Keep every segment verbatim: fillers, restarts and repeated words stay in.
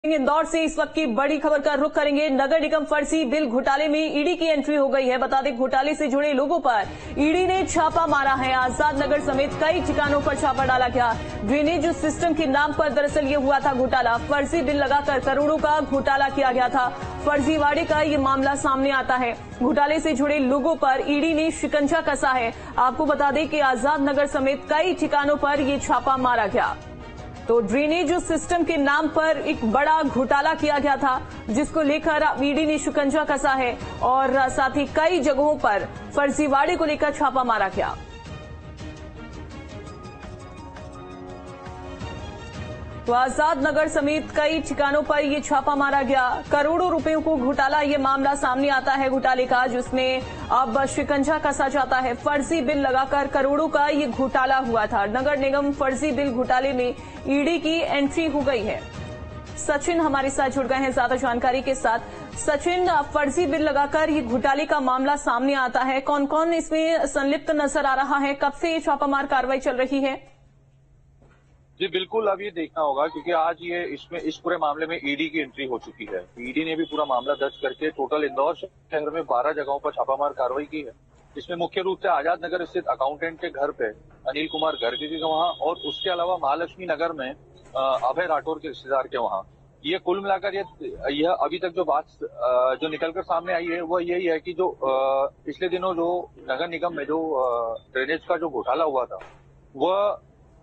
इंदौर से इस वक्त की बड़ी खबर का रुख करेंगे। नगर निगम फर्जी बिल घोटाले में ईडी की एंट्री हो गई है। बता दें, घोटाले से जुड़े लोगों पर ईडी ने छापा मारा है। आजाद नगर समेत कई ठिकानों पर छापा डाला गया। ड्रेनेज सिस्टम के नाम पर दरअसल ये हुआ था घोटाला। फर्जी बिल लगाकर करोड़ों का घोटाला किया गया था। फर्जीवाड़े का ये मामला सामने आता है। घोटाले से जुड़े लोगों पर ईडी ने शिकंजा कसा है। आपको बता दें कि आजाद नगर समेत कई ठिकानों पर ये छापा मारा गया। तो ड्रेनेज सिस्टम के नाम पर एक बड़ा घोटाला किया गया था, जिसको लेकर ईडी ने शिकंजा कसा है और साथ ही कई जगहों पर फर्जीवाड़े को लेकर छापा मारा गया। तो आजाद नगर समेत कई ठिकानों पर ये छापा मारा गया। करोड़ों रुपयों को घोटाला, ये मामला सामने आता है घोटाले का, जिसमें अब शिकंजा कसा जाता है। फर्जी बिल लगाकर करोड़ों का ये घोटाला हुआ था। नगर निगम फर्जी बिल घोटाले में ईडी की एंट्री हो गई है। सचिन हमारे साथ जुड़ गए हैं ज्यादा जानकारी के साथ। सचिन, फर्जी बिल लगाकर ये घोटाले का मामला सामने आता है, कौन कौन इसमें संलिप्त नजर आ रहा है, कब से ये छापामार कार्रवाई चल रही है? जी बिल्कुल, अब ये देखना होगा क्योंकि आज ये इसमें इस पूरे मामले में ईडी की एंट्री हो चुकी है। ईडी ने भी पूरा मामला दर्ज करके टोटल इंदौर शहर में बारह जगहों पर छापामार कार्रवाई की है। इसमें मुख्य रूप से आजाद नगर स्थित अकाउंटेंट के घर पे अनिल कुमार गर्ग के वहां और उसके अलावा महालक्ष्मी नगर में अभय राठौर के रिश्तेदार के वहां। ये कुल मिलाकर ये यह अभी तक जो बात जो निकलकर सामने आई है वो यही है कि जो पिछले दिनों जो नगर निगम में जो ड्रेनेज का जो घोटाला हुआ था वह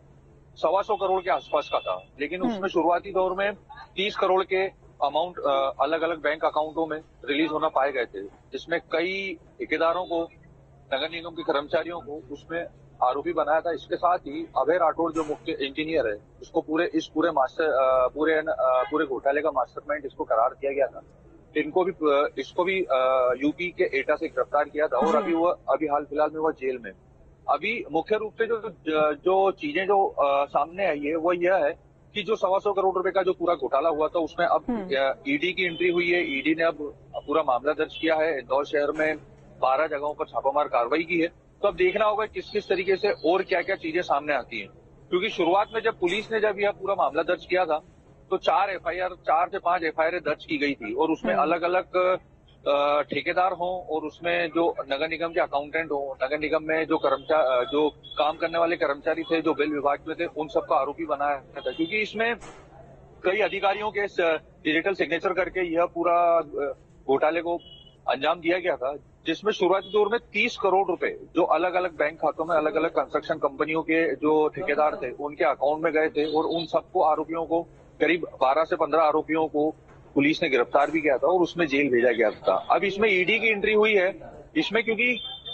सवा सौ करोड़ के आसपास का था, लेकिन उसमें शुरुआती दौर में तीस करोड़ के अमाउंट अलग अलग बैंक अकाउंटों में रिलीज होना पाए गए थे, जिसमें कई ठेकेदारों को, नगर निगम के कर्मचारियों को उसमें आरोपी बनाया था। इसके साथ ही अभय राठौर जो मुख्य इंजीनियर है, उसको पूरे इस पूरे मास्टर पूरे पूरे घोटाले का मास्टरमाइंड इसको करार दिया गया था। इनको भी इसको भी यूपी के एटा से गिरफ्तार किया था और अभी वह अभी हाल फिलहाल में वह जेल में। अभी मुख्य रूप से जो जो चीजें जो आ, सामने आई है वो यह है कि जो सवा सौ करोड़ रुपए का जो पूरा घोटाला हुआ था उसमें अब ईडी की एंट्री हुई है। ईडी ने अब पूरा मामला दर्ज किया है। इंदौर शहर में बारह जगहों पर छापामार कार्रवाई की है। तो अब देखना होगा किस किस तरीके से और क्या क्या चीजें सामने आती हैं, क्योंकि शुरुआत में जब पुलिस ने जब यह पूरा मामला दर्ज किया था तो चार एफ आई आर चार से पांच एफ आई आर दर्ज की गई थी और उसमें अलग अलग ठेकेदार हों और उसमें जो नगर निगम के अकाउंटेंट हों, नगर निगम में जो कर्मचारी जो काम करने वाले कर्मचारी थे, जो बिल विभाग में थे, उन सबका आरोपी बनाया था, क्योंकि इसमें कई अधिकारियों के डिजिटल सिग्नेचर करके यह पूरा घोटाले को अंजाम दिया गया था, जिसमें शुरुआती दौर में तीस करोड़ रुपए जो अलग अलग बैंक खातों में अलग अलग कंस्ट्रक्शन कंपनियों के जो ठेकेदार थे उनके अकाउंट में गए थे और उन सबको आरोपियों को करीब बारह से पंद्रह आरोपियों को पुलिस ने गिरफ्तार भी किया था और उसमें जेल भेजा गया था। अब इसमें ईडी की एंट्री हुई है इसमें, क्योंकि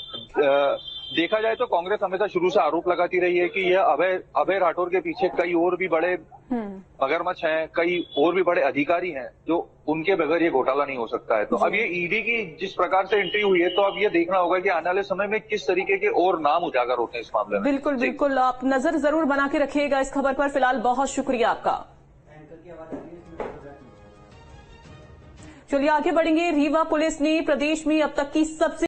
आ, देखा जाए तो कांग्रेस हमेशा शुरू से आरोप लगाती रही है कि यह अभय अभय राठौर के पीछे कई और भी बड़े मगरमच्छ हैं, कई और भी बड़े अधिकारी हैं जो उनके बगैर ये घोटाला नहीं हो सकता है। तो अब ये ईडी की जिस प्रकार से एंट्री हुई है तो अब ये देखना होगा कि आने वाले समय में किस तरीके के और नाम उजागर होते हैं इस मामले में। बिल्कुल बिल्कुल, आप नजर जरूर बना के रखिएगा इस खबर पर। फिलहाल बहुत शुक्रिया आपका। चलिए आगे बढ़ेंगे। रीवा पुलिस ने प्रदेश में अब तक की सबसे